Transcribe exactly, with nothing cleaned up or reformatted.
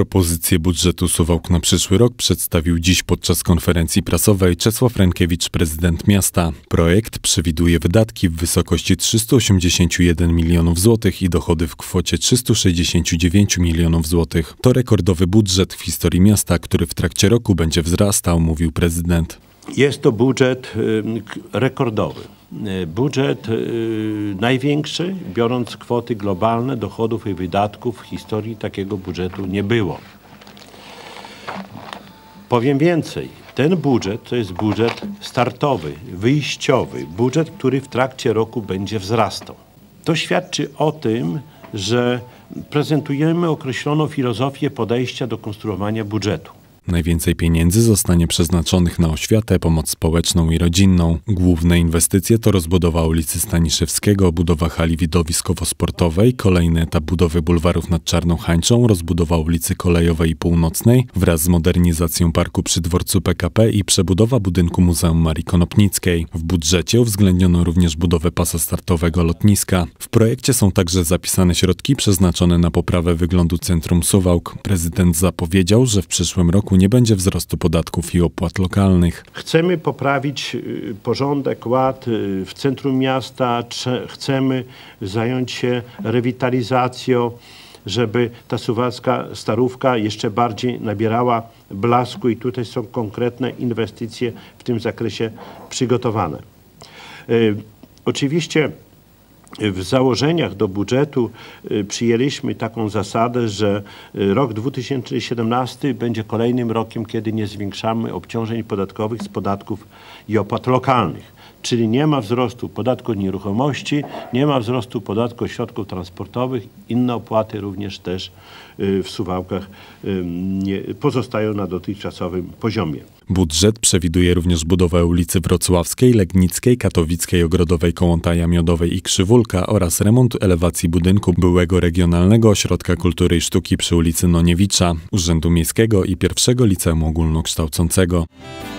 Propozycję budżetu Suwałk na przyszły rok przedstawił dziś podczas konferencji prasowej Czesław Rękiewicz, prezydent miasta. Projekt przewiduje wydatki w wysokości trzysta osiemdziesiąt jeden milionów złotych i dochody w kwocie trzysta sześćdziesiąt dziewięć milionów złotych. To rekordowy budżet w historii miasta, który w trakcie roku będzie wzrastał, mówił prezydent. Jest to budżet rekordowy. Budżet największy, biorąc kwoty globalne dochodów i wydatków, w historii takiego budżetu nie było. Powiem więcej, ten budżet to jest budżet startowy, wyjściowy, budżet, który w trakcie roku będzie wzrastał. To świadczy o tym, że prezentujemy określoną filozofię podejścia do konstruowania budżetu. Najwięcej pieniędzy zostanie przeznaczonych na oświatę, pomoc społeczną i rodzinną. Główne inwestycje to rozbudowa ulicy Staniszewskiego, budowa hali widowiskowo-sportowej, kolejny etap budowy bulwarów nad Czarną Hańczą, rozbudowa ulicy Kolejowej i Północnej wraz z modernizacją parku przy dworcu P K P i przebudowa budynku Muzeum Marii Konopnickiej. W budżecie uwzględniono również budowę pasa startowego lotniska. W projekcie są także zapisane środki przeznaczone na poprawę wyglądu centrum Suwałk. Prezydent zapowiedział, że w przyszłym roku nie będzie wzrostu podatków i opłat lokalnych. Chcemy poprawić porządek, ład w centrum miasta, chcemy zająć się rewitalizacją, żeby ta suwalska Starówka jeszcze bardziej nabierała blasku i tutaj są konkretne inwestycje w tym zakresie przygotowane. Oczywiście w założeniach do budżetu przyjęliśmy taką zasadę, że rok dwa tysiące siedemnasty będzie kolejnym rokiem, kiedy nie zwiększamy obciążeń podatkowych z podatków i opłat lokalnych. Czyli nie ma wzrostu podatku od nieruchomości, nie ma wzrostu podatku od środków transportowych, inne opłaty również też w Suwałkach nie, pozostają na dotychczasowym poziomie. Budżet przewiduje również budowę ulicy Wrocławskiej, Legnickiej, Katowickiej, Ogrodowej, Kołątaja Miodowej i Krzywulka oraz remont elewacji budynku byłego Regionalnego Ośrodka Kultury i Sztuki przy ulicy Noniewicza, Urzędu Miejskiego i pierwszego Liceum Ogólnokształcącego.